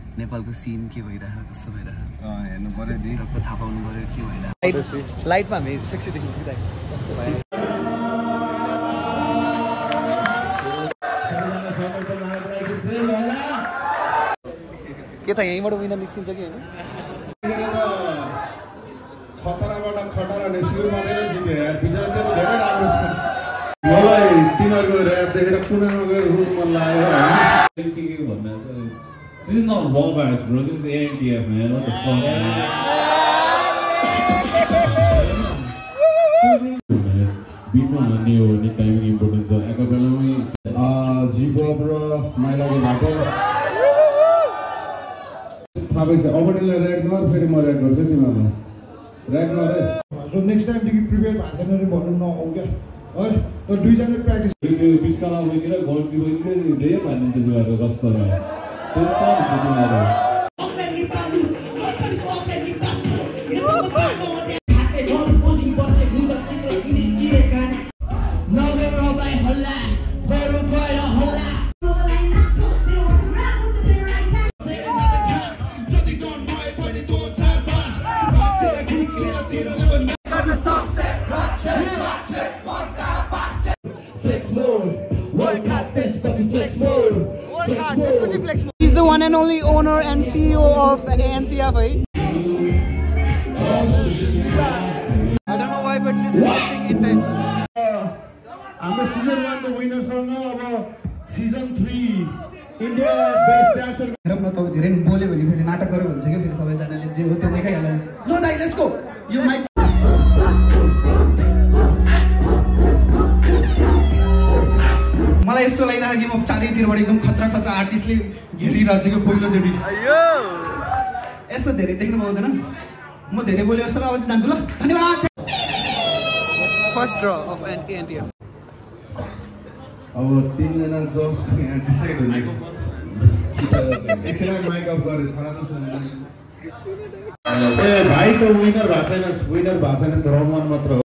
नेपालको सीन के भइरहेको कस्तो भइरहेको हेर्नु पर्यो नि टक्क थाहा पाउनु पर्यो के भइरहेको लाइटमा हामी सेक्सी देखिन्छ कि के त यहीँबाट विनर निस्किन्छ कि होइन खतराबाट खतरा निस्कियो मात्रै जित्यो यार बिचारा त्यो त धेरै राम्रो छ मलाई तिनीहरुको र्याप देखेर कुनामा गएर रुनु मन लाग्यो This is not raw virus, bro. This is ANTF, man. What the fuck? Beatमा भन्ने हो नि टाइमिङ इम्पोर्टेन्ट छ एकबेलामै जिबो ब्रो माइलाको भएको थाहा भइसक्यो अब निलाई र्याक नगर फेरि म र्याक गर्छु तिमीहरुलाई र्याक नगर है सो नेक्स्ट टाइम देखि प्रिपेयर भएको छैन भने भन्नु नआउ क्या है त दुईजना प्र्याक्टिस बिस्काला बोकेर गल्ती बोकेर धेरै फालिन्छ दुवाको कस्तोमा त्यो सब छ तिमीहरु He's the one and only owner and CEO of ANTF. I don't know why, but this is something intense. I'm a season 1 the winner सँग अब season 3 India best dancer हेरौँ न तपाईँ धेरै बोल्यो भने फेरि नाटक गर्यो भन्छ के फेरि सबैजनाले जे हो त्यो देखाइहाल्यो लो दाइ लेट्स गो यो माइक मलाई यस्तो लागिरहेको कि म चारैतिरबाट एकदम खतरा खतरा आर्टिस्टले घेरिरहेको छु पहिलोचोटि यस्तो धेरै देख्नु पाउँदैन म धेरै बोले जस्तो अब जान्छु ल धन्यवाद फर्स्ट ड्र अफ ANTF अब तीनजना जज यहाँ डिसाइड हुने एकछिन माइक अफ गरे छडा त सुन्नु ए भाइ त विनर भएको छैन राउन्ड 1 मात्र